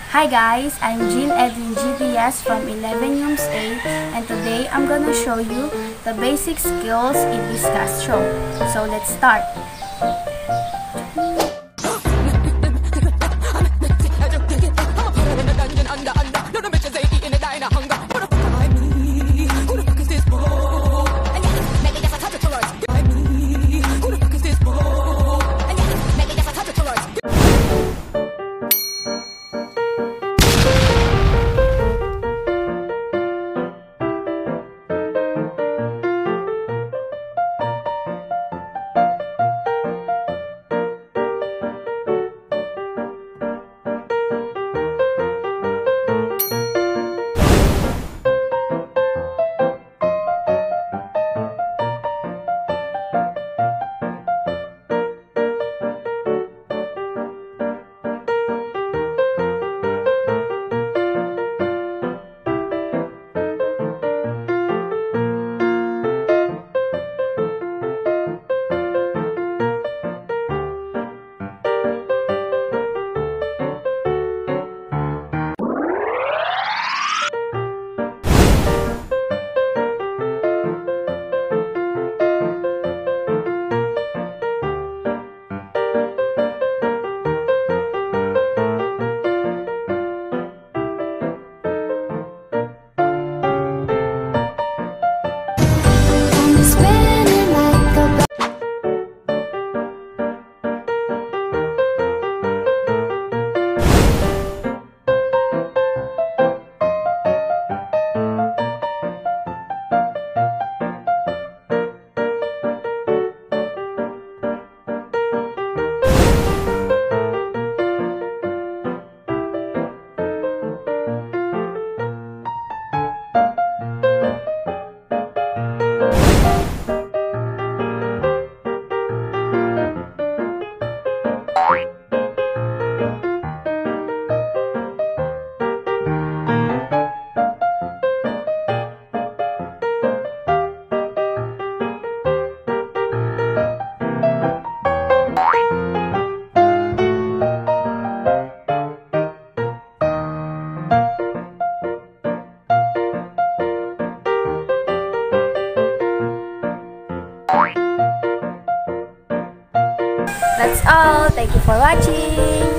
Hi guys, I'm Jean Edwin GTS from 11 Rooms A, and today I'm gonna show you the basic skills in Discus Throw. So let's start. That's all. Thank you for watching.